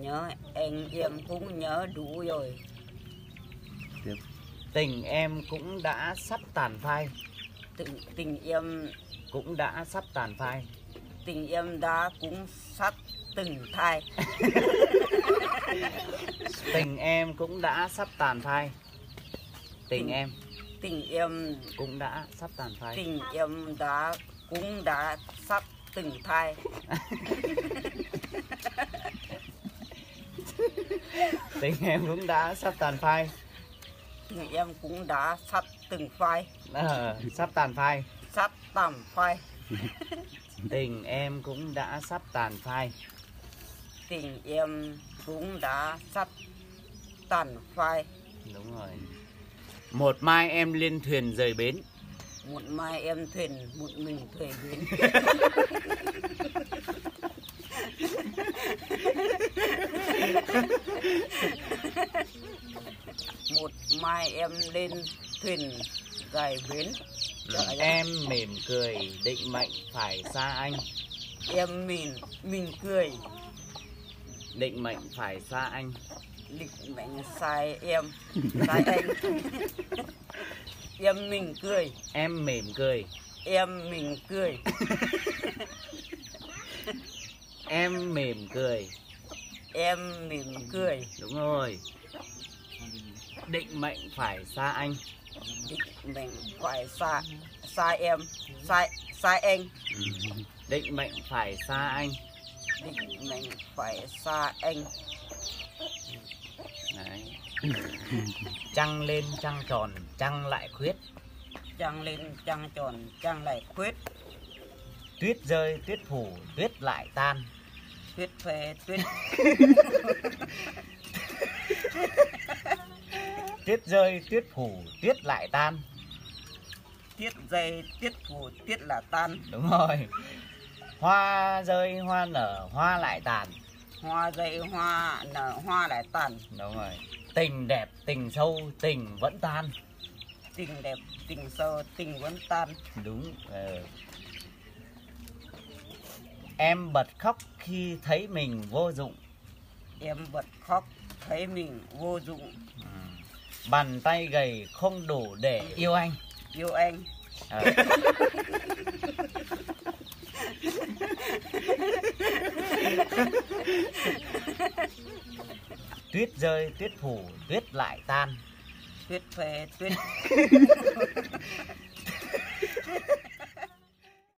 nhớ, anh em cũng nhớ đủ rồi. Tiếp. Tình em cũng đã sắp tàn phai. Tình em Cũng đã sắp tàn phai. Tình em đã cũng sắp từng thai. Tình em cũng đã sắp tàn phai. Tình em Tình em cũng đã sắp tàn phai. Tình em cũng đã sắp từng thai. Tình em cũng đã sắp tàn phai. Tình em cũng đã sắp từng phai. Sắp tàn phai. Sắp tàn phai. Tình em cũng đã sắp tàn phai. Tình em cũng đã sắp tàn phai. Đúng rồi. Một mai em lên thuyền rời bến. Một mai em thuyền một mình thuyền bến. Một mai em lên thuyền rời bến. Em mỉm cười định mệnh phải xa anh. Em mình cười Định mệnh phải xa anh. định mệnh sai em sai anh. Em mình cười. Em mỉm cười. Em mình cười. Em mỉm cười. Em mỉm cười. Đúng rồi. Định mệnh phải xa anh. Định mệnh phải sai em sai anh. Định mệnh phải xa anh. Định mệnh phải xa anh. Đấy. Trăng lên trăng tròn trăng lại khuyết. Trăng lên trăng tròn trăng lại khuyết. Tuyết rơi tuyết phủ tuyết lại tan. Tuyết phê tuyết. Tuyết rơi tuyết phủ tuyết lại tan. Tiết dây tiết phủ tiết là tan. Đúng rồi. Hoa rơi hoa nở hoa lại tàn. Hoa dây hoa nở hoa lại tàn. Đúng rồi. Tình đẹp tình sâu tình vẫn tan. Tình đẹp tình sâu tình vẫn tan. Đúng. Em bật khóc khi thấy mình vô dụng. Em bật khóc thấy mình vô dụng. Bàn tay gầy không đủ để yêu anh. Yêu anh. Tuyết rơi tuyết phủ tuyết lại tan. Tuyết phê tuyết.